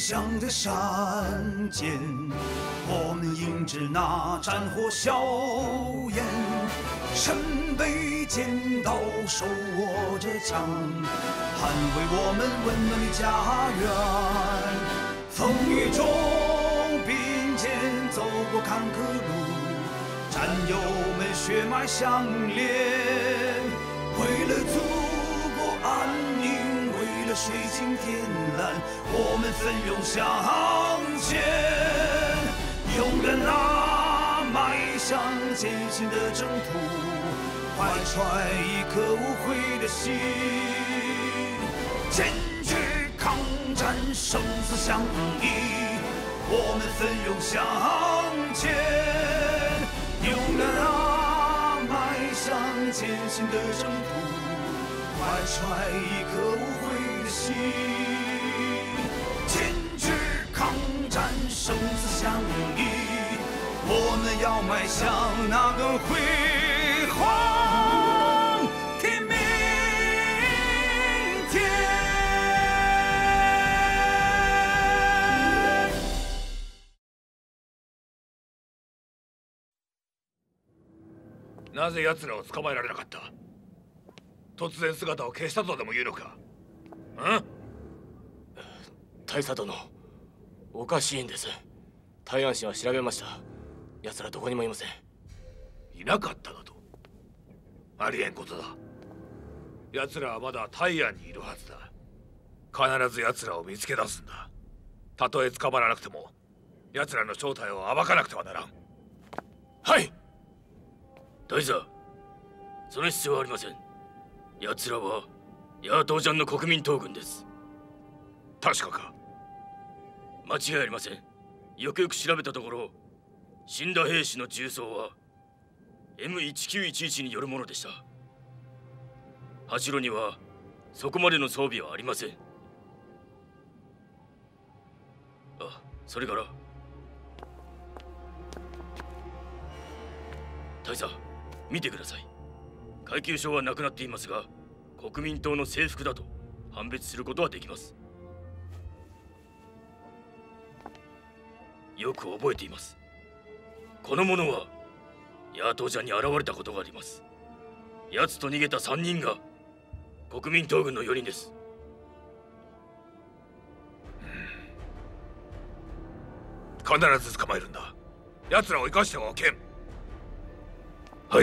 乡的山间，我们迎着那战火硝烟，身背尖刀，手握着枪，捍卫我们温暖的家园。风雨中并肩走过坎坷路，战友们血脉相连，为了祖国安宁，为了水清天蓝，我们奋勇向前，勇敢地迈向艰辛的征途，怀揣一颗无悔的心，坚决抗战，生死相依，我们奋勇向前，勇敢地迈向艰辛的征途，怀揣一颗无悔的心，坚决抗战，生死相依，我们要迈向那个辉煌的明天。 なぜ奴らを捕まえられなかった？突然姿を消したとでも言うのか？ 大佐殿、おかしいんです。大安市は調べました。奴らどこにもいません。 いなかっただと？ありえんことだ。奴らはまだ大安にいるはずだ。必ず奴らを見つけ出すんだ。たとえ捕まらなくても、奴らの正体を暴かなくてはならん。 はい。大佐、その必要はありません。奴らはヤートージャンの国民党軍です。 確かか？ 間違いありません。よくよく調べたところ、死んだ兵士の銃装は M1911 によるものでした。八路にはそこまでの装備はありません。あ、それから大佐、見てください。階級章はなくなっていますが、国民党の制服だと判別することはできます。よく覚えています。この者はヤートージャンに現れたことがあります。奴と逃げた3人が国民党軍の4人です。 必ず捕まえるんだ。奴らを生かしてはおけん。 はい。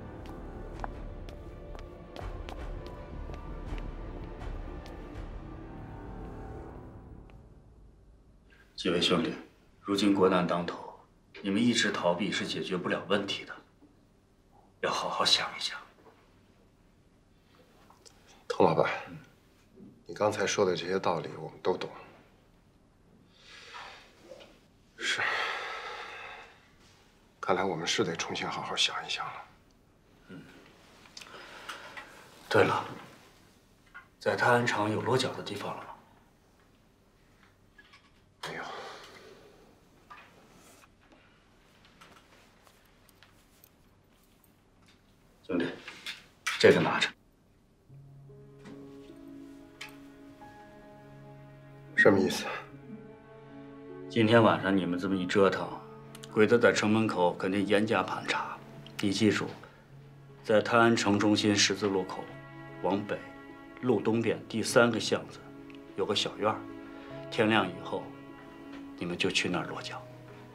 几位兄弟，如今国难当头，你们一直逃避是解决不了问题的，要好好想一想。 童老板，你刚才说的这些道理我们都懂。是，看来我们是得重新好好想一想了。 对了，在泰安城有落脚的地方了吗？ 没有。 兄弟，这个拿着。 什么意思？ 今天晚上你们这么一折腾，鬼子在城门口肯定严加盘查。你记住，在泰安城中心十字路口往北路东边第3个巷子有个小院儿，天亮以后，你们就去那儿落脚。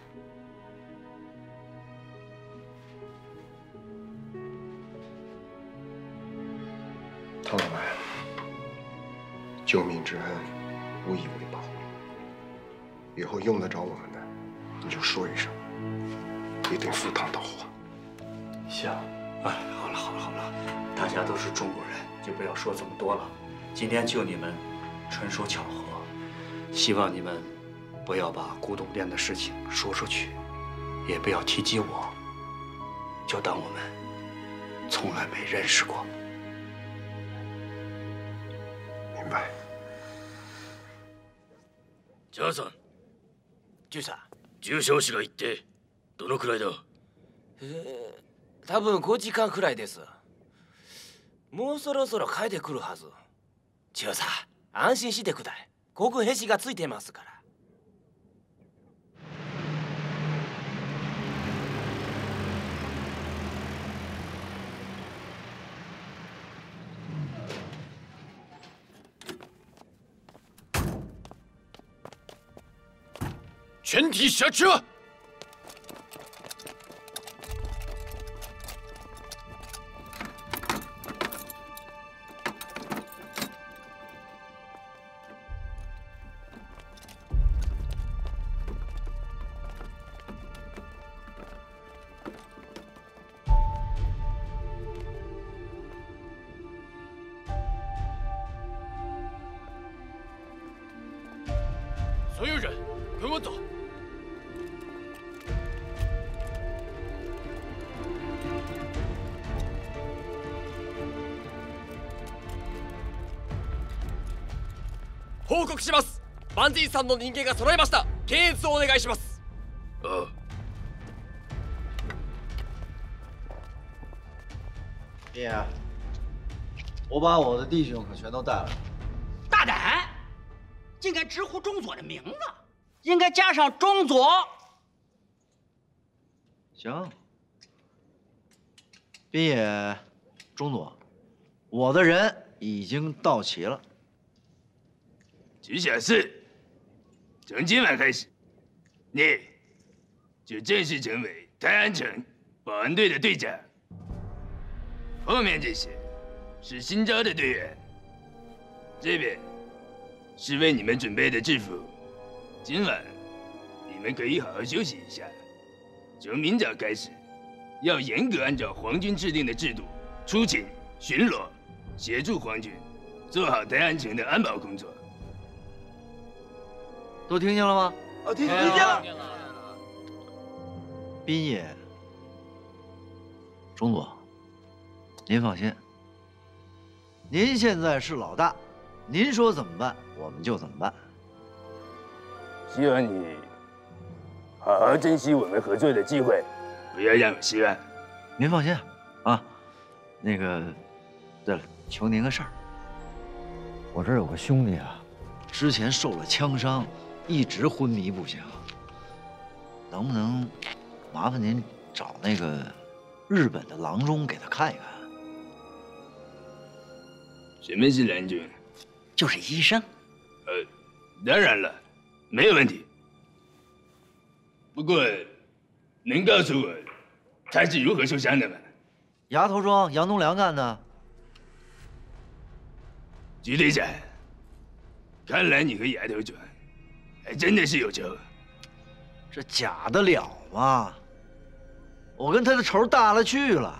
唐老板，救命之恩，无以为报。以后用得着我们的，你就说一声，一定赴汤蹈火。 行，哎，好了好了好了，大家都是中国人，就不要说这么多了。今天救你们，纯属巧合。希望你们不要把古董店的事情说出去，也不要提及我，就当我们从来没认识过。 明白。 ジャーさん、 ジュさん、 重傷者がいってどのくらいだ？ 多分5時間くらいです。もうそろそろ帰ってくるはず。ジュさん、安心してください。ここへしがついてますから。 全体下车。所有人，跟我走。 報告します。バンジーさんの人間が揃いました。検閲をお願いします。 ああ。 爹，我把我的弟兄可全都带来了。 大胆！竟敢直呼中佐的名字，应该加上中佐。 行，滨野，中佐，我的人已经到齐了。 直辖市，从今晚开始，你就正式成为泰安城保安队的队长。后面这些是新招的队员，这边是为你们准备的制服。今晚你们可以好好休息一下。从明早开始，要严格按照皇军制定的制度出勤巡逻，协助皇军做好泰安城的安保工作。 都听见了吗？ 听见了。 滨野，中佐，您放心，您现在是老大，您说怎么办，我们就怎么办。 希望你好好珍惜我们合作的机会，不要让我失望。 您放心啊，那个，对了，求您个事儿，我这儿有个兄弟啊，之前受了枪伤，一直昏迷不醒，能不能麻烦您找那个日本的郎中给他看一看？ 什么是郎中？ 就是医生。 当然了，没有问题。不过，能告诉我他是如何受伤的吗？ 崖头庄杨东良干的。 局队长，看来你和崖头庄还真的是有仇。 这假得了吗？我跟他的仇大了去了。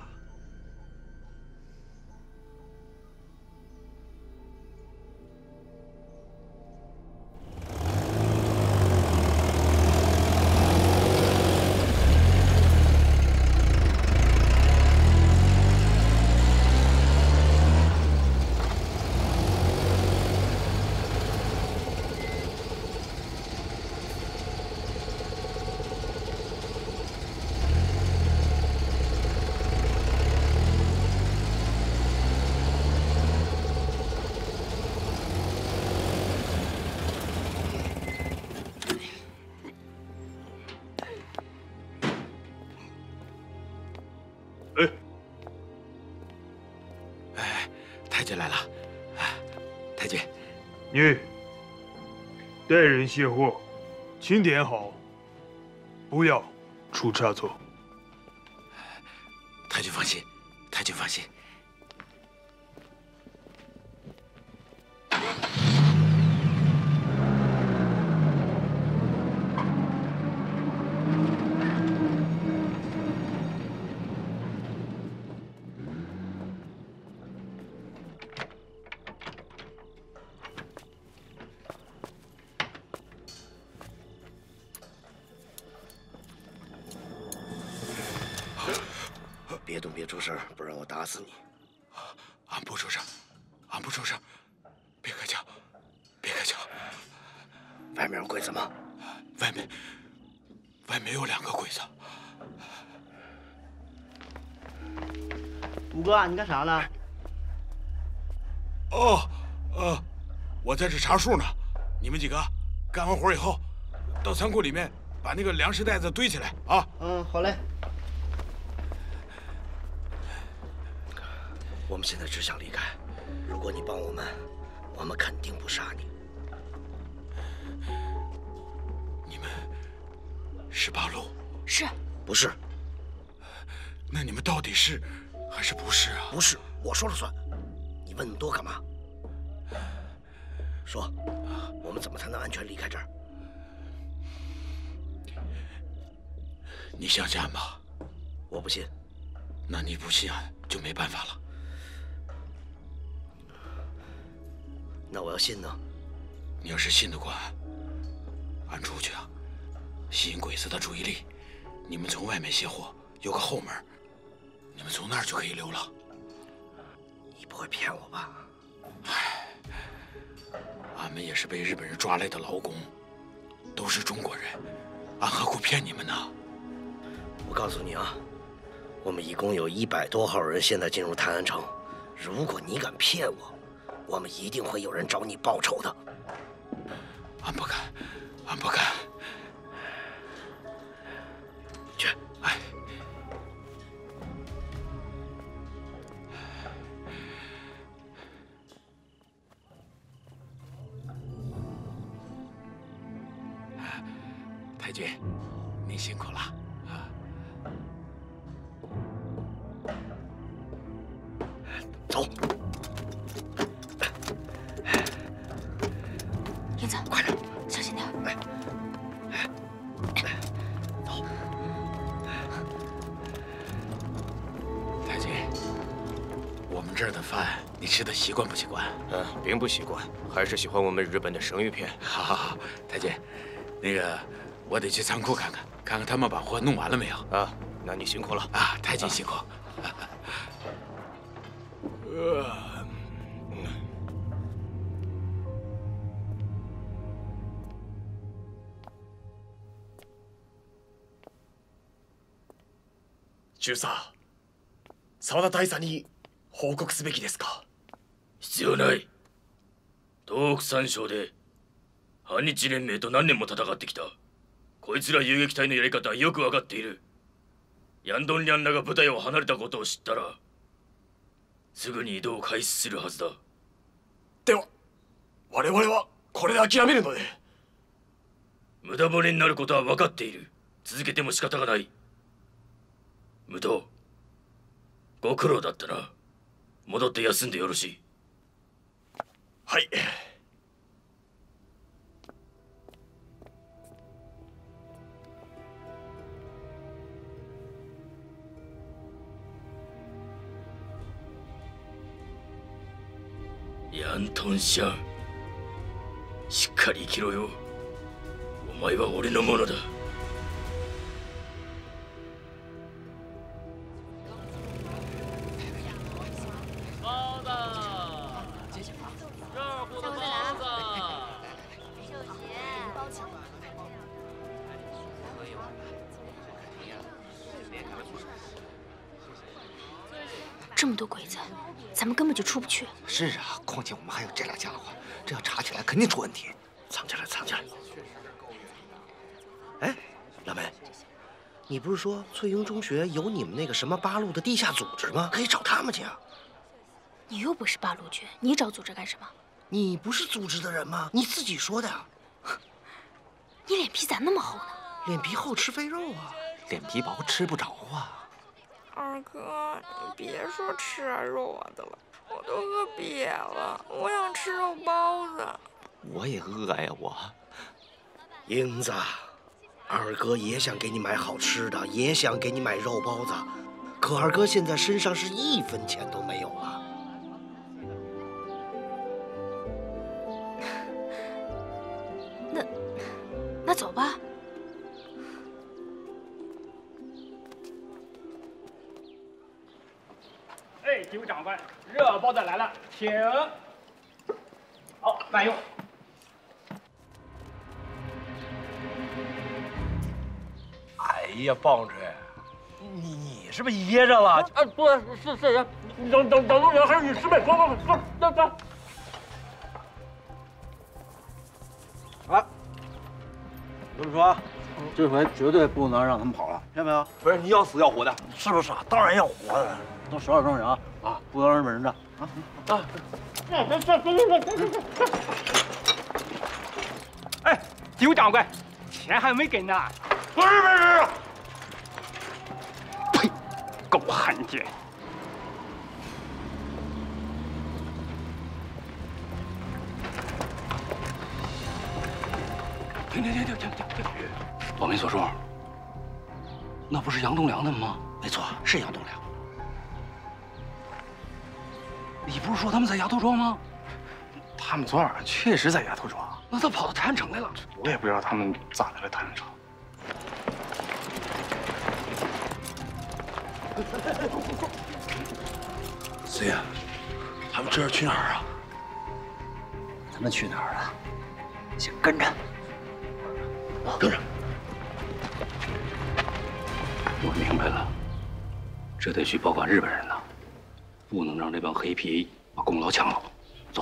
太君来了，太君， 你待人卸货，请点好，不要出差错。 太君放心，太君放心。 别动，别出声，不然我打死你！ 俺不出声，俺不出声，别开枪，别开枪！ 外面有鬼子吗？ 外面有2个鬼子。 五哥，你干啥呢？ 我在这查数呢。你们几个干完活以后，到仓库里面把那个粮食袋子堆起来啊！ 好嘞。 我们现在只想离开。如果你帮我们，我们肯定不杀你。 是八路？ 是。 不是？ 那你们到底是还是不是啊？ 不是，我说了算。你问那么多干嘛？说，我们怎么才能安全离开这儿？ 你相信俺吗？ 我不信。 那你不信俺就没办法了。 那我要信呢？ 你要是信得过俺出去啊，吸引鬼子的注意力。你们从外面卸货，有个后门，你们从那儿就可以溜了。 你不会骗我吧？ 唉，俺们也是被日本人抓来的劳工，都是中国人，俺何苦骗你们呢？ 我告诉你啊，我们一共有100多号人现在进入泰安城，如果你敢骗我，我们一定会有人找你报仇的。 俺不敢，俺不敢。 去， 哎。太君，你辛苦了啊！ 走。 英子， 快点， 小心点。 走。 太君，我们这儿的饭你吃的习惯不习惯？ 并不习惯，还是喜欢我们日本的生鱼片。 好好好，太君，那个我得去仓库看看，看看他们把货弄完了没有。 啊，那你辛苦了啊，太君辛苦。 中佐、沢田大佐に報告すべきですか？ 必要ない。東北三省で反日連盟と何年も戦ってきた。こいつら遊撃隊のやり方はよく分かっている。ヤンドンリャンらが部隊を離れたことを知ったらすぐに移動を開始するはずだ。 では我々はこれで諦めるので。 無駄骨になることは分かっている。続けても仕方がない。武藤、ご苦労だったな。戻って休んでよろしい。 はい。 ヤントンシャン、しっかり生きろよ。お前は俺のものだ。 包子，热乎的包子， 秀贤，包起来。这么多鬼子，咱们根本就出不去。 是啊，况且我们还有这俩家伙，这要查起来肯定出问题。藏起来，藏起来。哎，老梅，你不是说翠英中学有你们那个什么八路的地下组织吗？可以找他们去啊。 你又不是八路军，你找组织干什么？ 你不是组织的人吗？你自己说的呀。 你脸皮咋那么厚呢？ 脸皮厚吃肥肉啊，脸皮薄吃不着啊。 二哥，你别说吃啊肉啊的了，我都饿瘪了，我想吃肉包子。 我也饿呀，我。英子，二哥也想给你买好吃的，也想给你买肉包子，可二哥现在身上是1分钱都没有了。 那走吧。 哎，几位长官，热包子来了，请。好，慢用。 哎呀，棒槌，你是不是噎着了？ 啊，对，是人，等路人还是你吃呗，走。 啊，这么说，这回绝对不能让他们跑了，听见没有？ 不是，你要死要活的， 是不是啊？当然要活的，都12中人啊！啊，不能让日本人占啊！ 哎，几位长官，钱还没给呢。 我日本人！ 呸！狗汉奸！停！我没错数，那不是杨栋梁他们吗？ 没错，是杨栋梁。 你不是说他们在丫头庄吗？ 他们昨晚上确实在丫头庄。 那他跑到泰安城来了？ 我也不知道他们咋的了，泰安城。 谁呀？他们这是去哪儿啊？ 他们去哪儿了？先跟着。 跟着。 我明白了，这得去保管日本人呢，不能让这帮黑皮把功劳抢了。走。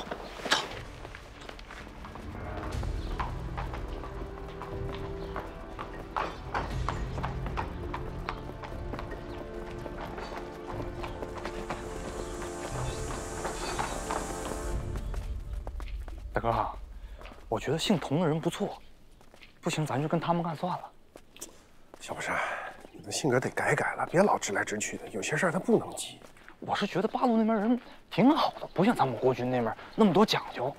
大哥，我觉得姓童的人不错，不行咱就跟他们干算了。 小不山，你的性格得改改了，别老直来直去的，有些事儿他不能急。 我是觉得八路那边人挺好的，不像咱们国军那边那么多讲究。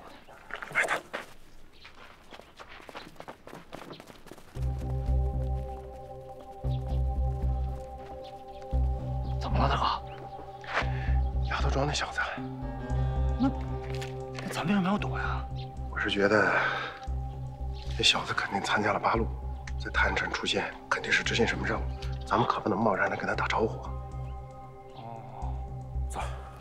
怎么了，大哥？ 丫头庄那小子， 那咱为什么要躲呀？ 我是觉得这小子肯定参加了八路，在泰安城出现，肯定是执行什么任务，咱们可不能贸然的跟他打招呼。 哦，走。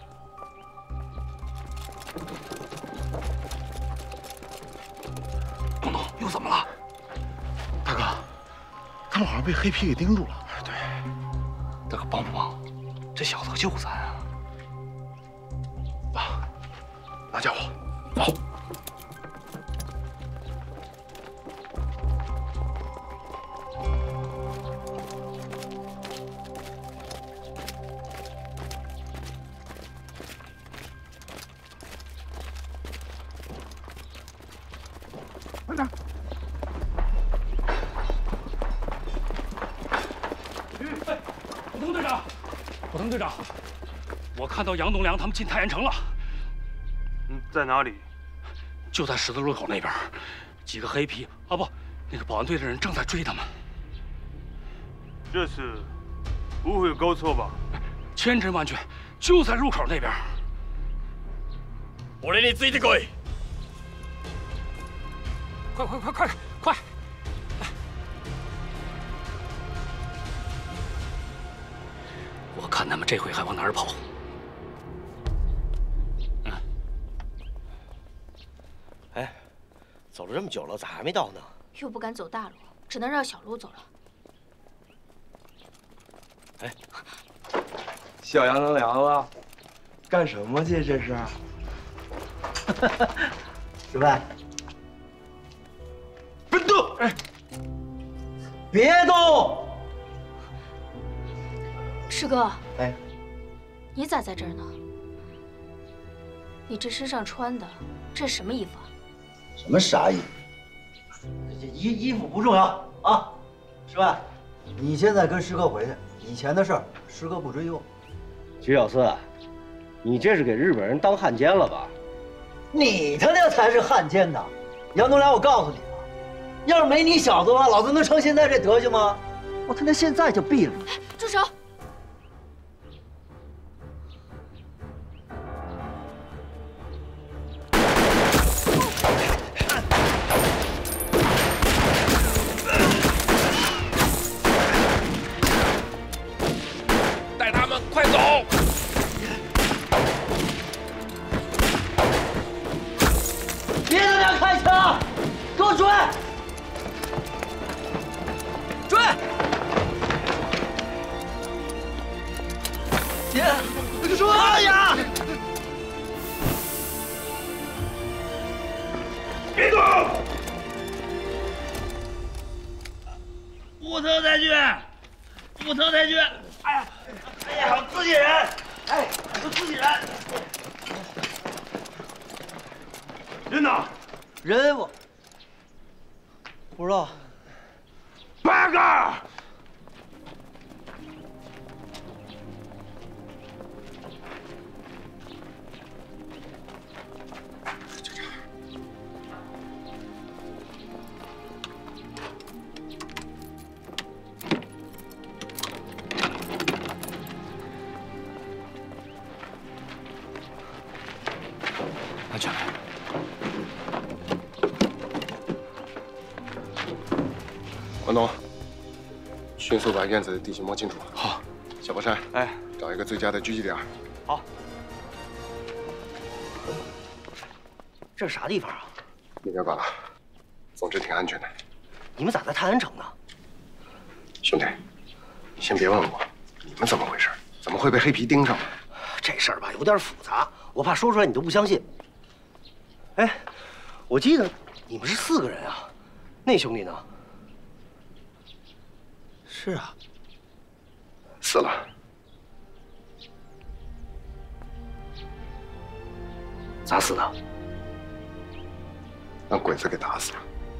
东东，又怎么了？ 大哥，他们好像被黑皮给盯住了。对， 大哥帮不帮？这小子可救咱啊！ 拿家伙， 走。 快点！普通队长，普通队长，我看到杨栋梁他们进泰安城了。 在哪里？ 就在十字路口那边，几个黑皮啊不，那个保安队的人正在追他们。 这次不会搞错吧？ 千真万确，就在入口那边。 俺についてこい！ 快！我看他们这回还往哪儿跑？ 哎，走了这么久了，咋还没到呢？ 又不敢走大路，只能绕小路走了。 哎， 小杨栋梁了，干什么去？这是？ 失败。 别动！哎， 别动！ 师哥， 哎， 你咋在这儿呢？你这身上穿的，这是什么衣服啊？ 什么啥衣服？这衣服不重要啊，失败。你现在跟师哥回去，以前的事儿师哥不追究。 徐小四，你这是给日本人当汉奸了吧？ 你他娘才是汉奸呢！杨栋梁，我告诉你了，要是没你小子的话，老子能成现在这德行吗？我他娘现在就毙了你！ 住手！ 带他们快走！ 别他娘开枪！给我追！追！姐，追呀！ 别动！不投才去，不投才去！哎呀，哎呀，自己人！哎，我自己人！ 人呢？ 人我不知道。 八个！ 东，迅速把院子的地形摸清楚。 好。 小波山， 哎， 找一个最佳的狙击点。 好。 这是啥地方啊？ 你别管了，总之挺安全的。 你们咋在泰安城呢？ 兄弟，你先别问我，你们怎么回事？怎么会被黑皮盯上？ 这事儿吧有点复杂，我怕说出来你都不相信。哎，我记得你们是4个人啊，那兄弟呢？ 是啊，死了。 咋死的？ 让鬼子给打死了。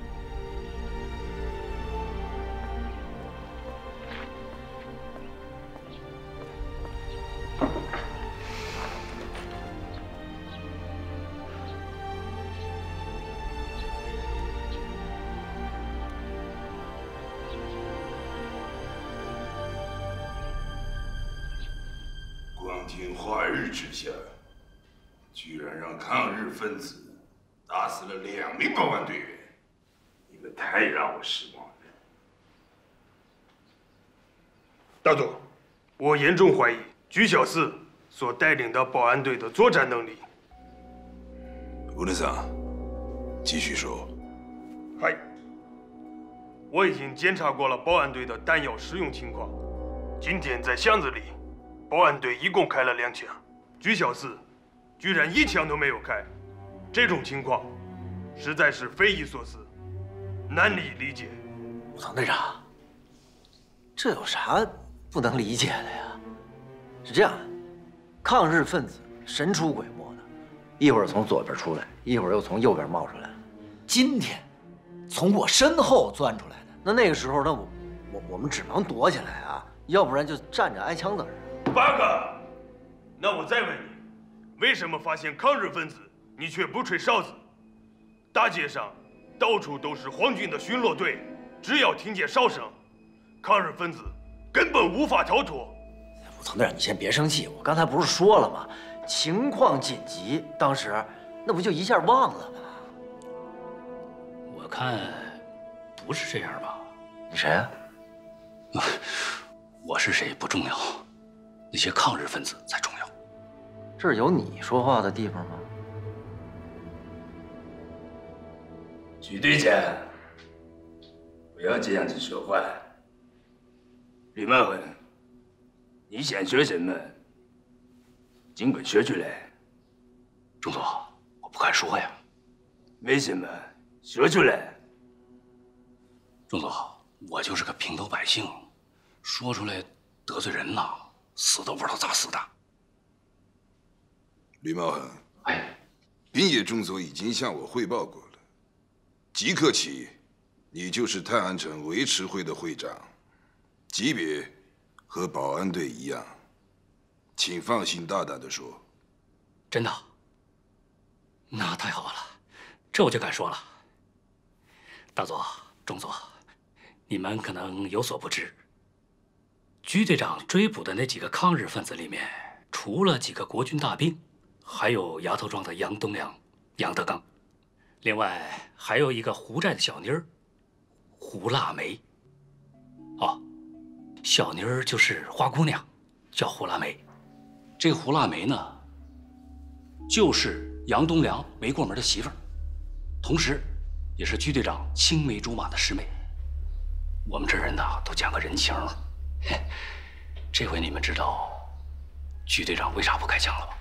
光天化日之下，居然让抗日分子打死了2名保安队员，你们太让我失望了。 大佐，我严重怀疑居小四所带领的保安队的作战能力。 乌内桑，继续说。 嗨，我已经监察过了保安队的弹药使用情况。今天在巷子里，保安队一共开了2枪，居小四居然1枪都没有开。这种情况实在是匪夷所思，难以理解。 唐队长，这有啥不能理解的呀？是这样的，抗日分子神出鬼没的，一会儿从左边出来，一会儿又从右边冒出来。今天从我身后钻出来的，那个时候，我们只能躲起来啊，要不然就站着挨枪等着。 八哥，那我再问你，为什么发现抗日分子你却不吹哨子？大街上到处都是皇军的巡逻队，只要听见哨声，抗日分子根本无法逃脱。 唐队长，你先别生气，我刚才不是说了吗？情况紧急，当时那不就一下忘了吗？ 我看不是这样吧？ 你谁啊？ 我是谁不重要，那些抗日分子才重要。 这是有你说话的地方吗？ 许队长，不要这样子说话。吕茂文，你想说什么？尽管说出来。 中佐，我不敢说呀。 为什么？说出来。 中佐，我就是个平头百姓，说出来得罪人了，死都不知道咋死的。 吕茂恒， 哎， 滨野中佐已经向我汇报过了，即刻起，你就是泰安城维持会的会长，级别和保安队一样，请放心大胆地说。 真的？那太好了，这我就敢说了。大佐、中佐，你们可能有所不知，居队长追捕的那几个抗日分子里面，除了几个国军大兵，还有崖头庄的杨东良、杨德刚，另外还有一个胡寨的小妮儿胡腊梅。哦，小妮儿就是花姑娘，叫胡腊梅。这个胡腊梅呢，就是杨东良没过门的媳妇儿，同时也是居队长青梅竹马的师妹。我们这人呐，都讲个人情。这回你们知道居队长为啥不开枪了吧？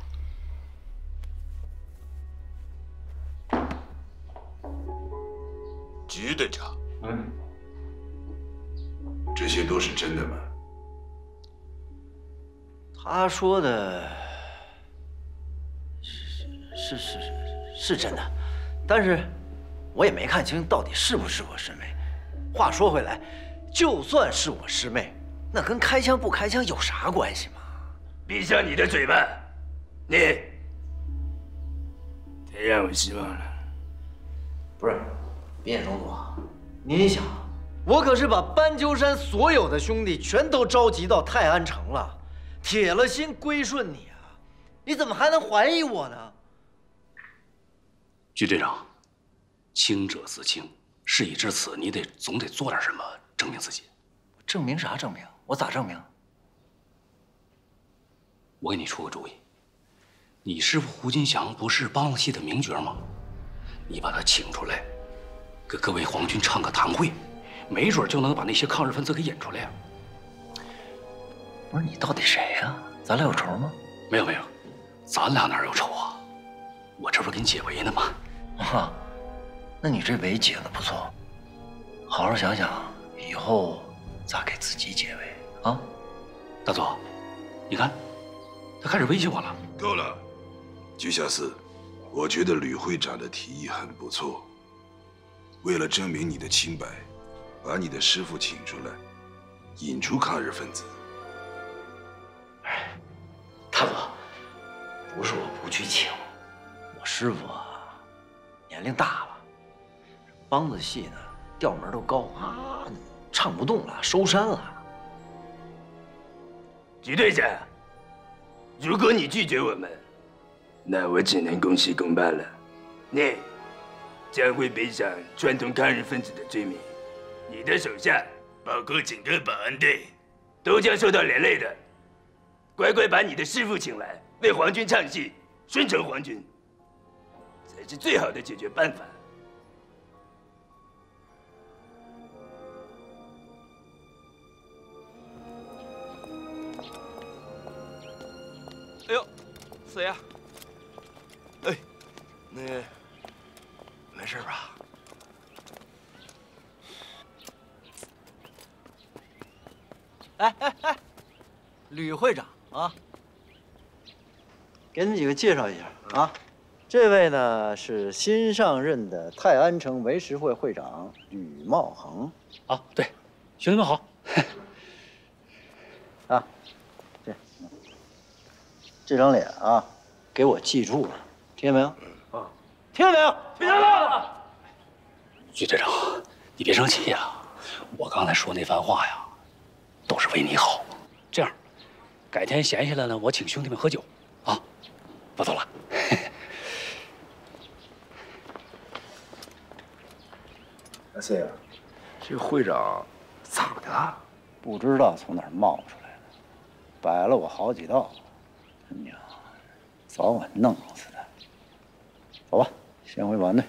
居队长，这些都是真的吗？ 他说的是真的，但是我也没看清到底是不是我师妹。话说回来，就算是我师妹，那跟开枪不开枪有啥关系吗？ 闭上你的嘴巴！你太让我失望了。 不是，滨野中佐，您想，我可是把斑鸠山所有的兄弟全都召集到泰安城了，铁了心归顺你啊！你怎么还能怀疑我呢？ 居队长，清者自清，事已至此，你总得做点什么， 证明自己。 证明啥？证明？我咋证明？ 我给你出个主意，你师傅胡金祥不是梆子戏的名角吗？你把他请出来，给各位皇军唱个堂会，没准就能把那些抗日分子给引出来呀。 不是你到底谁呀？咱俩有仇吗？ 没有没有，咱俩哪有仇啊？我这不是给你解围呢吗？ 啊，那你这围解的不错，好好想想以后咋给自己解围啊？ 大佐，你看，他开始威胁我了。 够了，居下司，我觉得吕会长的提议很不错。为了证明你的清白，把你的师傅请出来，引出抗日分子。 大佐，不是我不去请，我师傅啊，年龄大了，梆子戏呢调门都高啊，唱不动了，收山了。 局队长，如果你拒绝我们，那我只能公事公办了，你将会背上串通抗日分子的罪名，你的手下，包括整个保安队，都将受到连累的。乖乖把你的师傅请来，为皇军唱戏，顺承皇军，才是最好的解决办法。 哎呦，四爷，哎，那没事吧？ 哎，吕会长啊，给你们几个介绍一下啊。这位呢是新上任的泰安城维持会会长吕茂恒。 啊，对，兄弟们好。 啊，这张脸啊，给我记住了，听见没有？啊，听见没有？ 听见了。徐队长，你别生气呀，我刚才说那番话呀，都是为你好。这样，改天闲下来呢，我请兄弟们喝酒，啊，我走了。 哎，四爷，这会长咋的了？ 不知道从哪儿冒出来的，摆了我好几道，他娘，早晚弄死他。走吧，先回保安队。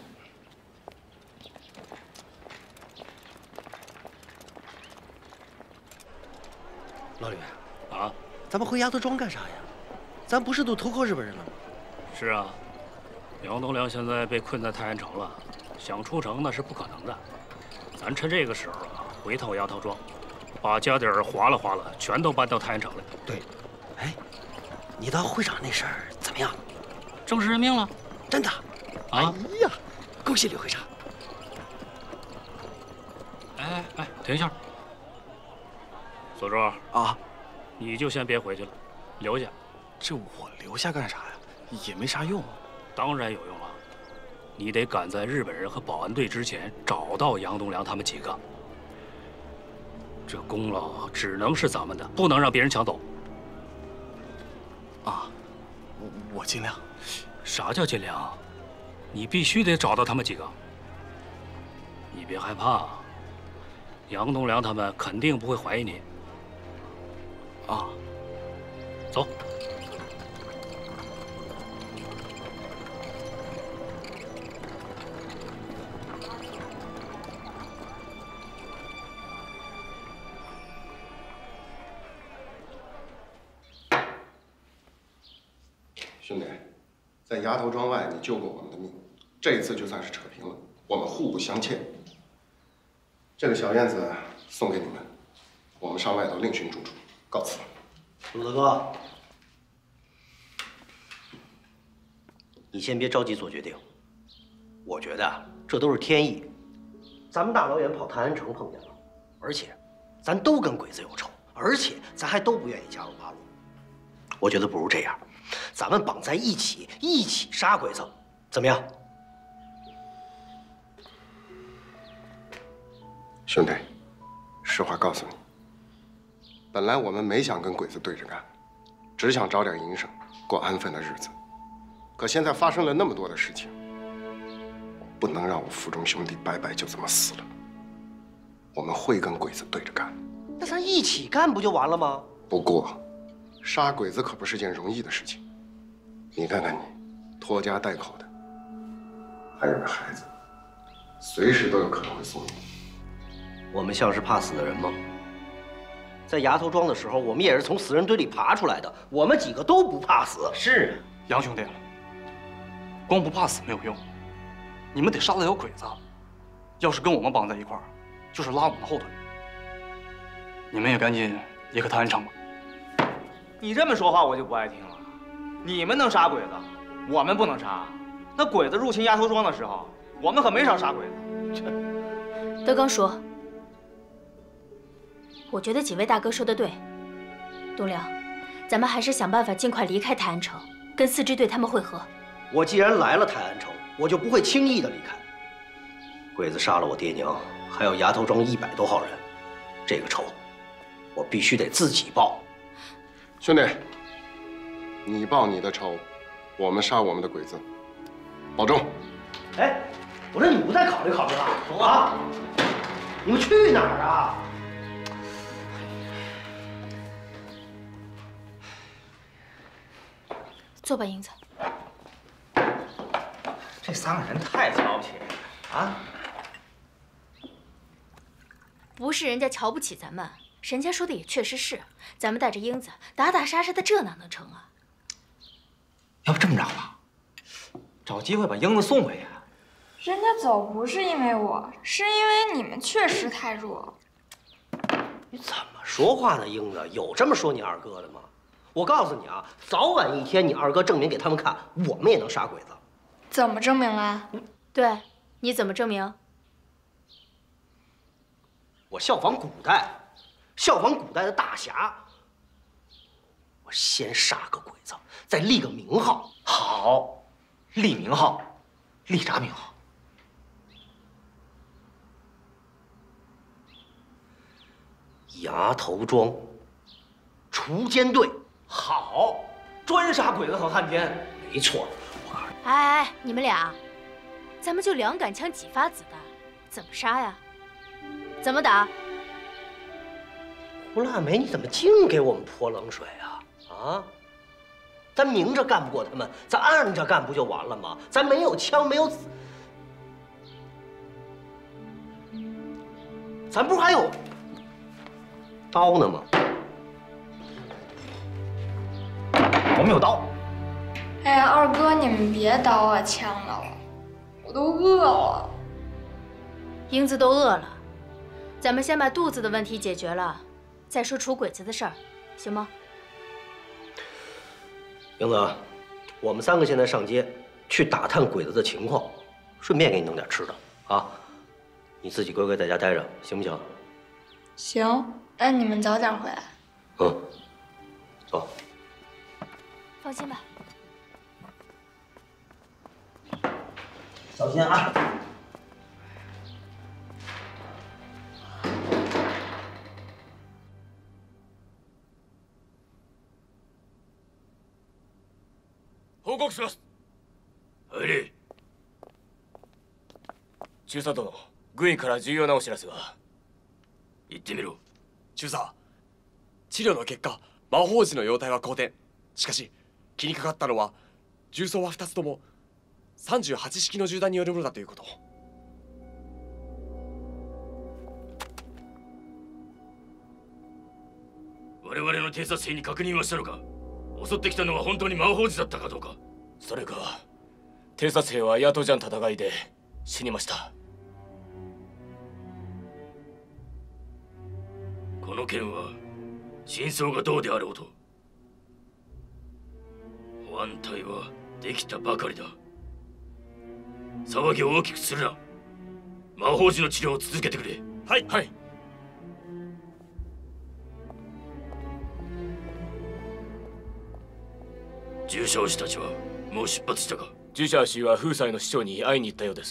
老吕， 啊， 咱们回丫头庄干啥呀？咱不是都投靠日本人了吗？ 是啊，杨东良现在被困在泰安城了，想出城那是不可能的。咱趁这个时候啊，回趟丫头庄，把家底儿划拉划拉，全都搬到泰安城来。 对，哎，你当会长那事儿怎么样？ 正式任命了， 真的？哎呀，恭喜吕会长！ 哎，停一下，锁柱啊，你就先别回去了，留下。 这我留下干啥呀？也没啥用。 当然有用了，你得赶在日本人和保安队之前找到杨东良他们几个。这功劳只能是咱们的，不能让别人抢走。 啊，我尽量。 啥叫尽量？你必须得找到他们几个。你别害怕，杨东良他们肯定不会怀疑你。啊，走。 兄弟，在崖头庄外你救过我们的命，这一次就算是扯平了，我们互不相欠。这个小燕子送给你们，我们上外头另寻住处，告辞。 鲁德哥，你先别着急做决定，我觉得这都是天意。咱们大老远跑泰安城碰见了，而且咱都跟鬼子有仇，而且咱还都不愿意加入八路。我觉得不如这样。咱们绑在一起，一起杀鬼子，怎么样？ 兄弟，实话告诉你，本来我们没想跟鬼子对着干，只想找点营生，过安分的日子。可现在发生了那么多的事情，不能让我腹中兄弟白白就这么死了。 我们会跟鬼子对着干。 那咱一起干不就完了吗？ 不过，杀鬼子可不是件容易的事情。你看看你，拖家带口的，还有个孩子，随时都有可能会送你。 我们像是怕死的人吗？在崖头庄的时候，我们也是从死人堆里爬出来的，我们几个都不怕死。 是杨兄弟，光不怕死没有用，你们得杀得了鬼子。要是跟我们绑在一块儿，就是拉我们的后腿。你们也赶紧离开泰安城吧。 你这么说话我就不爱听了。你们能杀鬼子，我们不能杀。那鬼子入侵崖头庄的时候，我们可没少杀鬼子。 德刚说，我觉得几位大哥说的对。东亮，咱们还是想办法尽快离开泰安城，跟4支队他们会合。 我既然来了泰安城，我就不会轻易的离开。鬼子杀了我爹娘，还有崖头庄100多号人，这个仇我必须得自己报。 兄弟，你报你的仇，我们杀我们的鬼子，保重。 哎，我说你不再考虑考虑了？走啊！你们去哪儿啊？ 坐吧，英子。 这3个人太瞧不起人了啊！ 不是人家瞧不起咱们，人家说的也确实是，咱们带着英子打打杀杀的，这哪能成啊？ 要不这么着吧，找机会把英子送回去。 人家走不是因为我，是因为你们确实太弱。 你怎么说话呢，英子？有这么说你二哥的吗？我告诉你啊，早晚一天你二哥证明给他们看，我们也能杀鬼子。 怎么证明啦？ 对，你怎么证明？ 我效仿古代，效仿古代的大侠。我先杀个鬼子，再立个名号。 好，立名号，立啥名号？ 崖头庄锄奸队。 好，专杀鬼子和汉奸。 没错。 哎，你们俩，咱们就2杆枪几发子弹，怎么杀呀？怎么打？ 胡腊梅，你怎么净给我们泼冷水啊？啊！咱明着干不过他们，咱暗着干不就完了吗？咱没有枪，没有子，咱不是还有刀呢吗？ 我们有刀。 哎呀，二哥，你们别刀啊枪的了，我都饿了。 英子都饿了，咱们先把肚子的问题解决了，再说除鬼子的事儿，行吗？ 英子，我们3个现在上街去打探鬼子的情况，顺便给你弄点吃的啊。你自己乖乖在家待着，行不行？ 行，那你们早点回来。 嗯，走。 放心吧。 小心啊！ 報告します。 入れ。 中佐殿、軍医から重要なお知らせが。 言ってみろ。 中佐、治療の結果、魔法児の容体は好転。しかし、気にかかったのは、重装は2つとも38式の銃弾によるものだということ。 我々の偵察兵に確認はしたのか？襲ってきたのは本当に魔法児だったかどうか。 それが、偵察兵はヤトジャン戦いで死にました。 この件は真相がどうであろうと、保安隊はできたばかりだ。騒ぎを大きくするな。魔法児の治療を続けてくれ。 はい。はい。 従者士たちはもう出発したか？ 従者士は風斎の師匠に会いに行ったようです。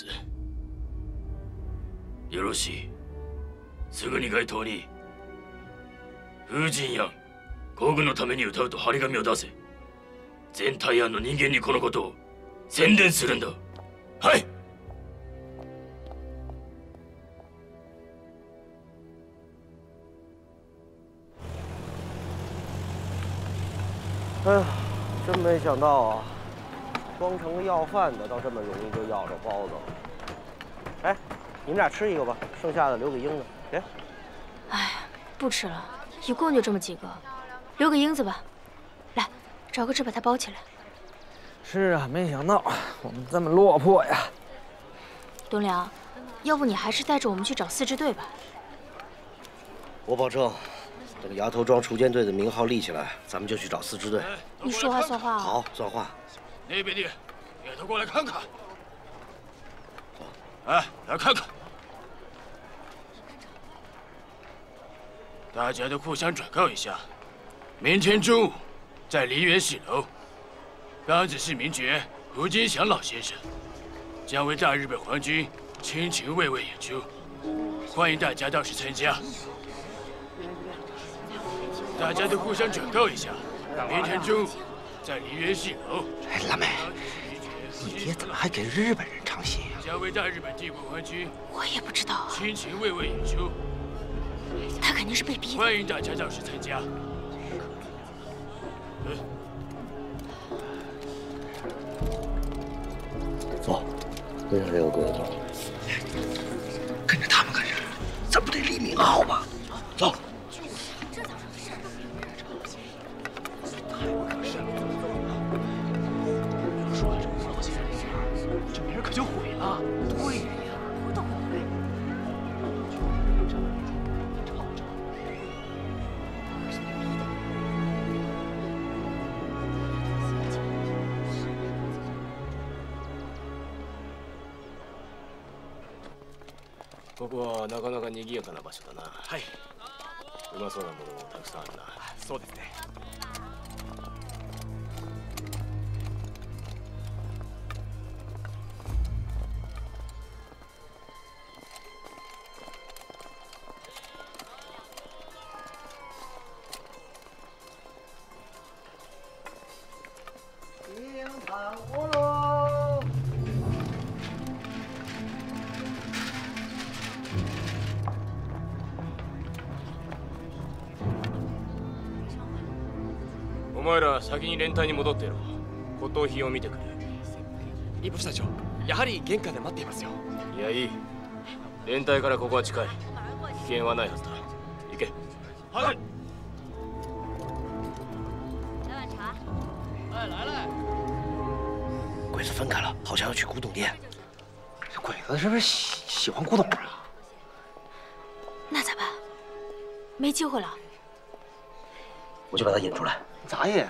よろしい。すぐに街頭に風神や皇軍のために歌うと張り紙を出せ。全大安の人間にこのことを宣伝するんだ。はい。 哎呀，真没想到啊，装成个要饭的，倒这么容易就要着包子了。哎，你们俩吃一个吧，剩下的留给英子。给。 哎，不吃了，一共就这么几个，留给英子吧。来，找个纸把它包起来。 是啊，没想到我们这么落魄呀。 东良，要不你还是带着我们去找4支队吧。 我保证。 等崖头庄锄奸队的名号立起来，咱们就去找4支队。 你说话算话啊！ 好，算话。 那边的也都过来看看。哎，来看看。大家都互相转告一下，明天中午在梨园戏楼，冈子市名角胡金祥老先生将为大日本皇军亲情慰问演出，欢迎大家到时参加。 大家都互相转告一下，明天中午在梨园戏楼。 哎，辣妹，你爹怎么还给日本人唱戏呀？ 将为大日本帝国皇军， 我也不知道啊。 亲情慰问演出， 他肯定是被逼的。 欢迎大家到时参加。 走，跟上这个鬼子。跟着他们干啥？咱不得立名号吗？走。 这名儿可就毁了。对呀，我都会。 ここはなかなか賑やかな場所だな。はい。うまそうなものもたくさんあるな。そうですね。 お前ら先に連隊に戻ってろ。骨董品を見てくれ。イブ社長、やはり玄関で待っていますよ。いやいい。連隊からここは近い。危険はないはずだ。行け。はい。 来碗茶。哎，来了。 鬼子分开了，好像要去古董店。 这鬼子是不是喜欢古董啊？ 那咋办？没机会了。 我就把他引出来。 咋引？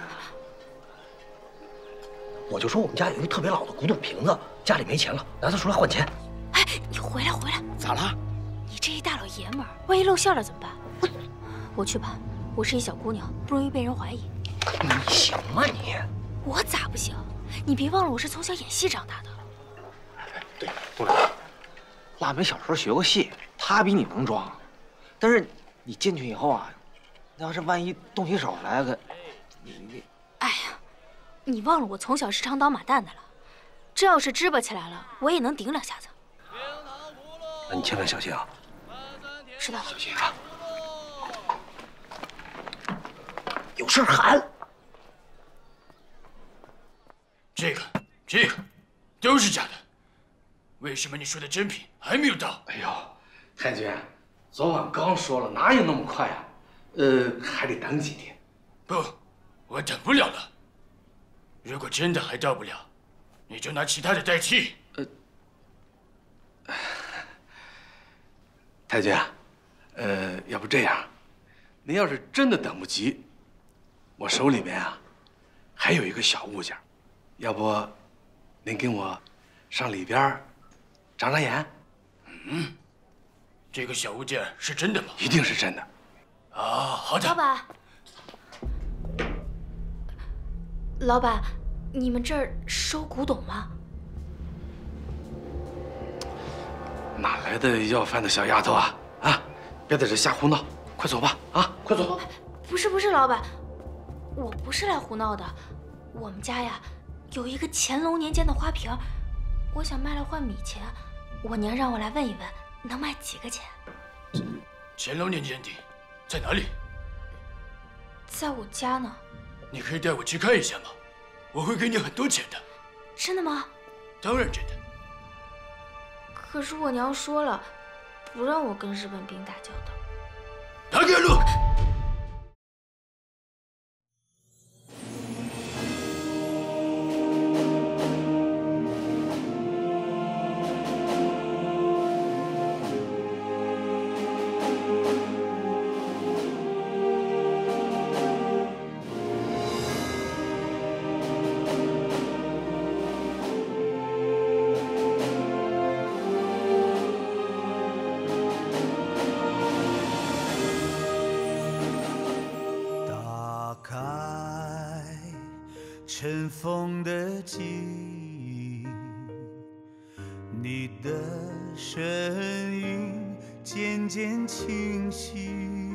我就说我们家有一个特别老的古董瓶子，家里没钱了，拿它出来换钱。 哎，你回来！ 咋了？ 你这一大老爷们儿，万一露馅了怎么办？我去吧，我是一小姑娘，不容易被人怀疑。 你行吗你？ 我咋不行？你别忘了我是从小演戏长大的。 对，东良，腊梅小时候学过戏，她比你能装，但是你进去以后啊，那要是万一动起手来个。 哎呀，你忘了我从小是唱刀马旦的了，这要是支巴起来了，我也能顶2下子。 那你千万小心啊！ 知道了。 小心啊！有事喊。 这个都是假的，为什么你说的真品还没有到？ 哎呦，太君，昨晚刚说了，哪有那么快啊？还得等几天。 不。 我等不了了。如果真的还到不了，你就拿其他的代替。 太君，要不这样，您要是真的等不及，我手里面啊还有一个小物件，要不您跟我上里边长长眼？ 嗯，这个小物件是真的吗？ 一定是真的。 啊，好的。 老板。 老板，你们这儿收古董吗？ 哪来的要饭的小丫头啊！啊，别在这瞎胡闹，快走吧！啊，快走！ 不是，老板，我不是来胡闹的。我们家呀有一个乾隆年间的花瓶，我想卖来换米钱。我娘让我来问一问，能卖几个钱？ 乾隆年间的，在哪里？ 在我家呢。 你可以带我去看一下吗？我会给你很多钱的。 真的吗？ 当然真的。 可是我娘说了，不让我跟日本兵打交道。 打给路。 尘封的记忆，你的身影渐渐清晰，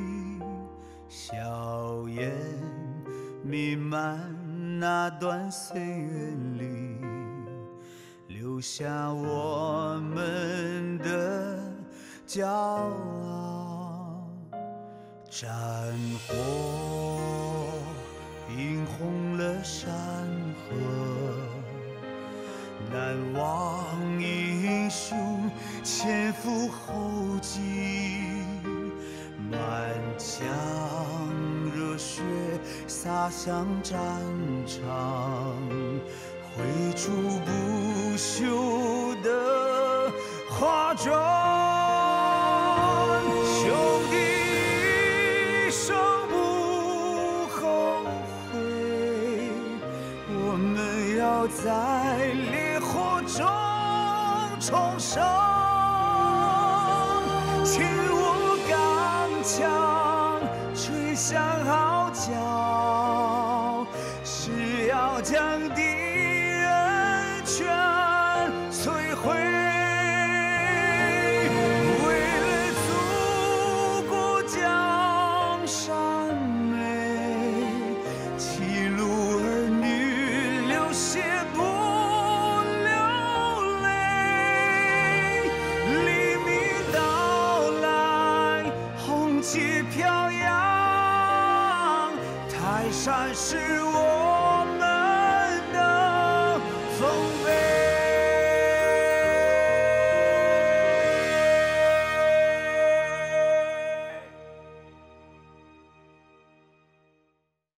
硝烟弥漫那段岁月里，留下我们的骄傲。战火映红了山河，难忘英雄前赴后继，满腔热血洒向战场，挥出不朽的花砖。兄弟一生不后悔，我们要在烈火中重生。紧握钢枪，吹响号角，是要将敌人全摧毁。山是我